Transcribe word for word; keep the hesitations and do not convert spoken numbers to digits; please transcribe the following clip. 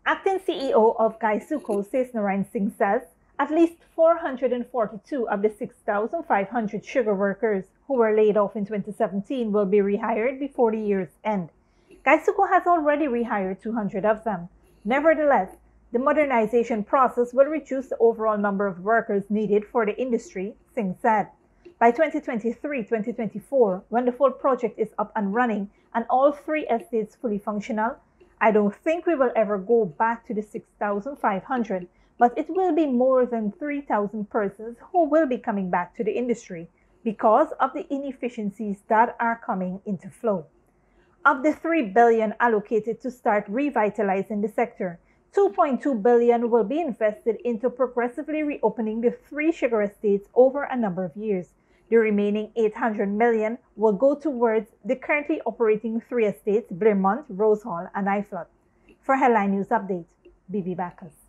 Acting C E O of Gaisuco, Sesnarayan Singh, says at least four hundred forty-two of the six thousand five hundred sugar workers who were laid off in twenty seventeen will be rehired before the year's end. Gaisuco has already rehired two hundred of them. Nevertheless, the modernization process will reduce the overall number of workers needed for the industry, Singh said. By twenty twenty-three to twenty twenty-four, when the full project is up and running and all three estates fully functional, I don't think we will ever go back to the six thousand five hundred, but it will be more than three thousand persons who will be coming back to the industry because of the inefficiencies that are coming into flow. Of the three billion dollars allocated to start revitalizing the sector, two point two billion dollars will be invested into progressively reopening the three sugar estates over a number of years. The remaining eight hundred million dollars will go towards the currently operating three estates, Blairmont, Rose Hall, and Iflot. For Headline News Update, Bibi Bacchus.